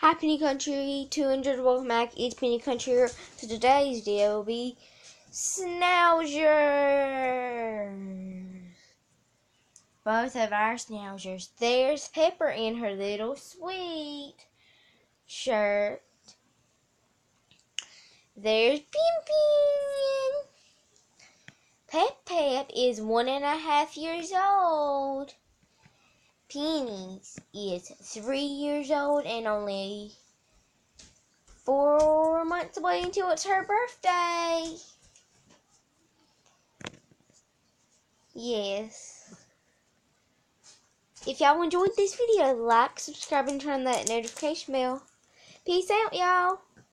Hi Penny Country 200, welcome back. It's Penny Country here. So today's video will be Schnauzers. Both of our Schnauzers. There's Pepper in her little sweet shirt. There's Pimpin. Pep is 1.5 years old. Penny is 3 years old and only 4 months away until it's her birthday. Yes. If y'all enjoyed this video, like, subscribe, and turn on that notification bell. Peace out, y'all.